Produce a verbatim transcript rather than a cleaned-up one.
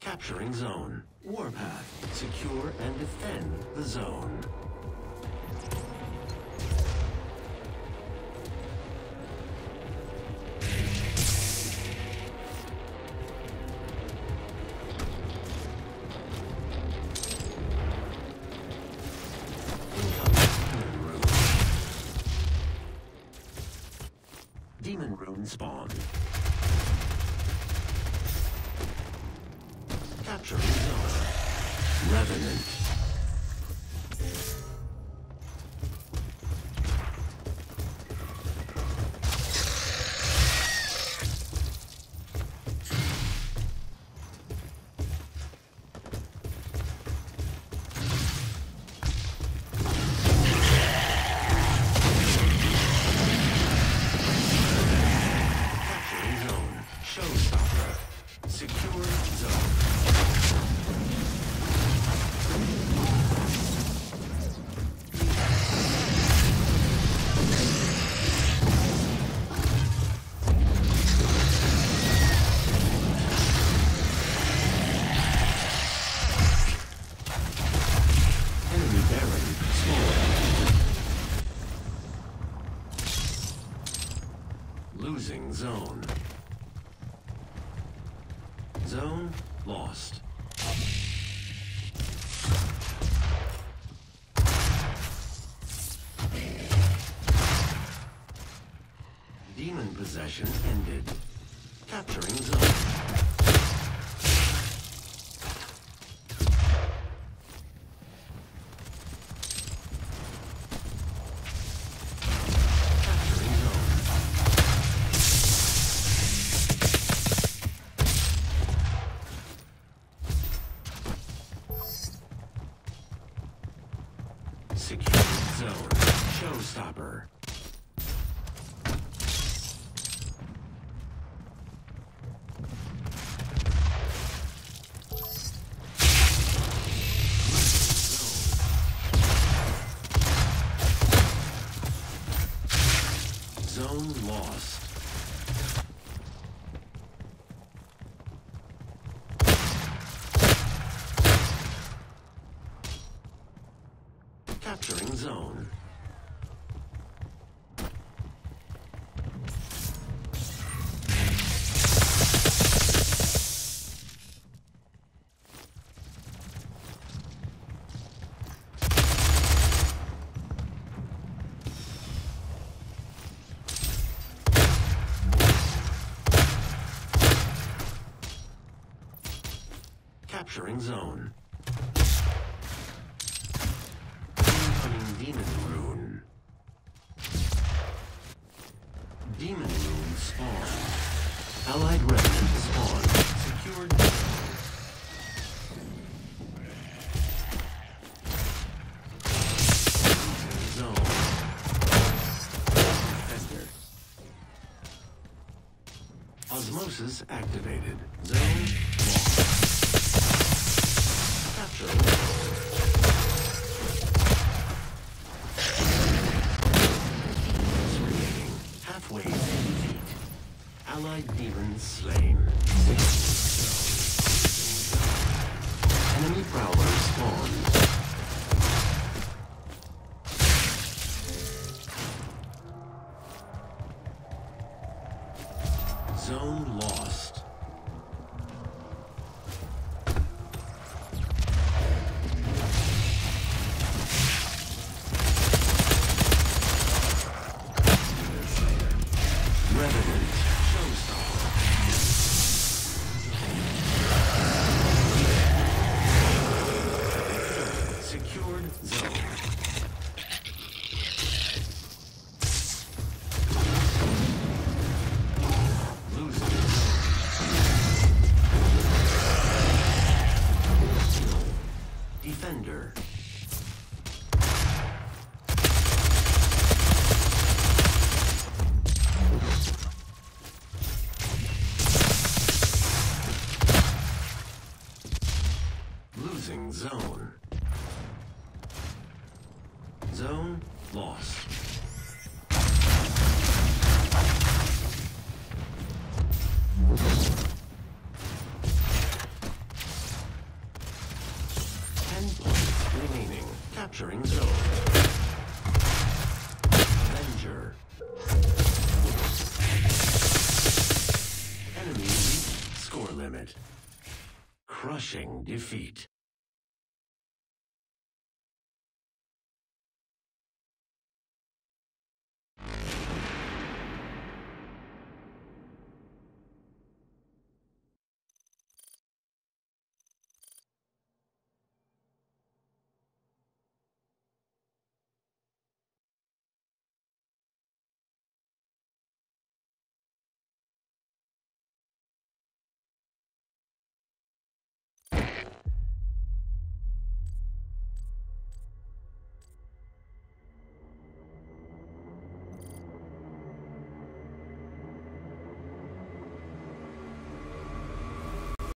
Capturing zone. Warpath. Secure and defend the zone. Demon rune spawn. Capturing zone. Revenant. Losing zone. Zone lost. Demon possession ended. Capturing zone. Secure zone. Showstopper. Zone lost. Capturing zone. Capturing zone. Demon rune. Demon rune spawn. Allied revenant spawn. Secured. Zone. Defender. Osmosis activated. Zone lost. Capturing. Halfway to defeat. Allied demons slain. Enemy prowler spawned. Zone lost. Revenant. Showstopper. Secured zone. Losing zone. Defender. Losing zone. Zone lost. Capturing zone. Avenger. Enemy reached score limit. Crushing defeat.